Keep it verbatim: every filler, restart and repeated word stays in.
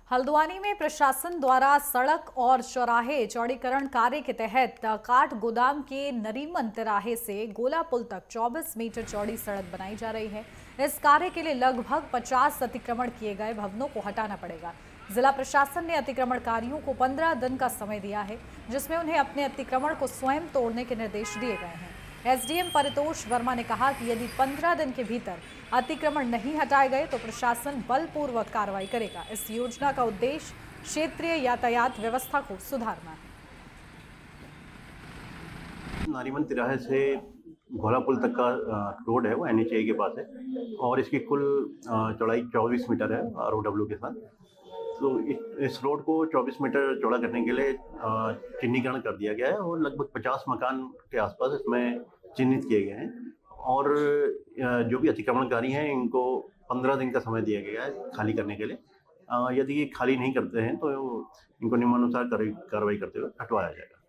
हल्द्वानी में प्रशासन द्वारा सड़क और चौराहे चौड़ीकरण कार्य के तहत काठ गोदाम के नरीमन तिराहे से गोला पुल तक चौबीस मीटर चौड़ी सड़क बनाई जा रही है। इस कार्य के लिए लगभग पचास अतिक्रमण किए गए भवनों को हटाना पड़ेगा। जिला प्रशासन ने अतिक्रमणकारियों को पंद्रह दिन का समय दिया है, जिसमें उन्हें अपने अतिक्रमण को स्वयं तोड़ने के निर्देश दिए गए हैं। एसडीएम परितोष वर्मा ने कहा कि यदि पंद्रह दिन के भीतर अतिक्रमण नहीं हटाए गए तो प्रशासन बलपूर्वक कार्रवाई करेगा। इस योजना का उद्देश्य क्षेत्रीय यातायात व्यवस्था को सुधारना है। नारीमन तिराहे से घोला पुल तक का रोड है वो एन एच ए के पास है और इसकी कुल चौड़ाई चौबीस मीटर है आर ओ डब्ल्यू के साथ। तो इस रोड को चौबीस मीटर चौड़ा करने के लिए चिन्हीकरण कर दिया गया है और लगभग पचास मकान के आसपास इसमें चिन्हित किए गए हैं और जो भी अतिक्रमणकारी हैं इनको पंद्रह दिन का समय दिया गया है खाली करने के लिए। यदि ये खाली नहीं करते हैं तो इनको नियमानुसार कार्रवाई करते हुए हटवाया जाएगा।